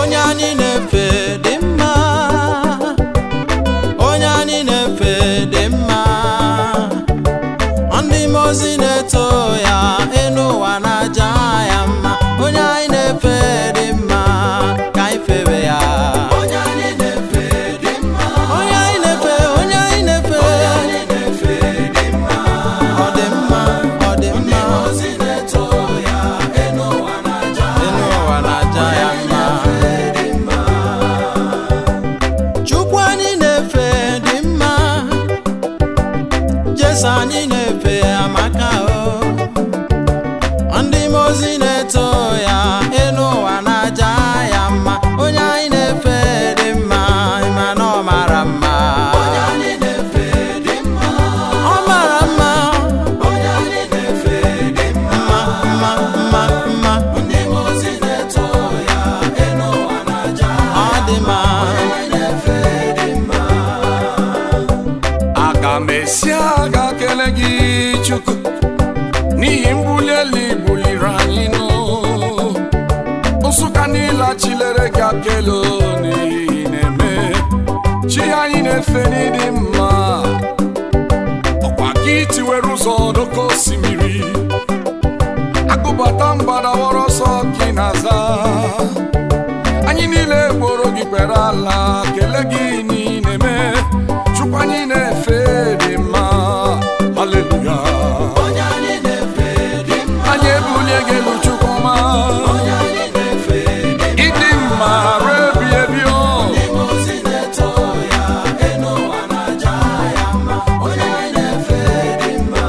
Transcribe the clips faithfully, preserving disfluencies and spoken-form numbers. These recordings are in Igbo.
Onye anyị na-efe dị mma, onye anyị na-efe dị mma. Ndị mozi na-eto ya, enu ụwa na-aja ya mma. Onye anyị na-efe dị mma, ka anyị febe ya. Onye anyị na-efe dị mma, onye anyị na-efe, onye anyị na-efe, onye anyị na-efe dị mma. Ọ dị mma, ọ dị mma. Ndị mozi na-eto ya, enu ụwa na-aja ya, enu ụwa na-aja ya mma. Chukwu anyị na-efe dị mma, Jesu anyị na-efe amaka o. Ndị mozi na-eto ya, enu ụwa na-aja ya mma. Onye anyị na-efe dị mma, ịma na ọ mara mma. Onye anyị na-efe dị mma, ọ mara mma. Onye anyị na-efe dị mma, mma mma mma. Ndị mozi na-eto ya, enu ụwa na-aja ya, ọ dị mma. Onye anyị na-efe dị mma. Aga m esi aga kele gị Chukwu n'ihi mbuli elu buliri anyị nụ. Nsụka niile achịlere gị akele n'ihi na-eme chi anyị na-efe n'ịdị mma. Ọkwa gị tiwere ụzọ n'oké osimiri, agụbata mgbadawara ọsọ gị na-aza. Anyị niile gboro gị kwere ala kele gị n'ihi na-eme Chukwu anyị na-efe dị mma. Haleluya. Onye anyị na-efe dị mma, Anyị ebulie gị elu Chukwuma. onye anyị na-efe dị mma. Ịdị mma ruo ebi ebi o. Ndị mozi na-eto ya, enu ụwa na-aja ya mma. Onye anyị na-efe dị mma.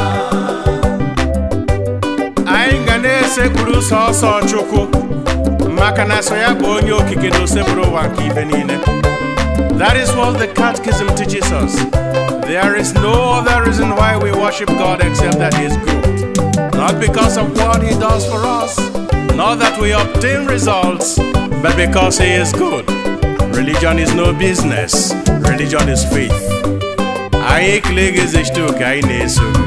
Anyị ga na-esekpuru sọsọ Chukwu, maka na so ya bụ onye okike na osekpuru ụwa nke ibe niile. That is what the Catechism teaches us. There is no other reason why we worship God except that He is good. Not because of what He does for us, not that we obtain results, but because He is good. Religion is no business. Religion is faith. Anyị ekele gị eze Chukwu, anyị na-eso gị.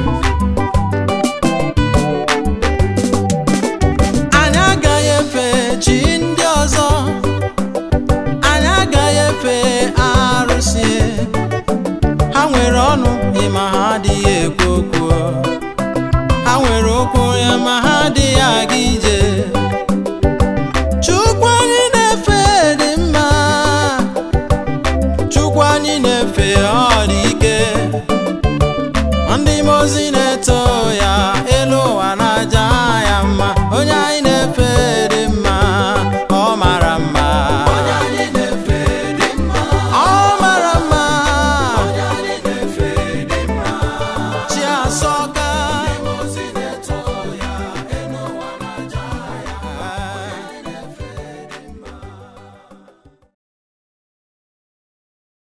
Anyị agaghị efe chi ndị ọzọ, anyị agaghị efe arụsị. Ha nwere ọnụ ịma ha adịghị ekwu okwu, ha nwere okwu ya ma ha adịghị aga ije. Chukwu anyị na-efe dị mma, Chukwu anyị na-efe ọ dị ike. Ndị mozi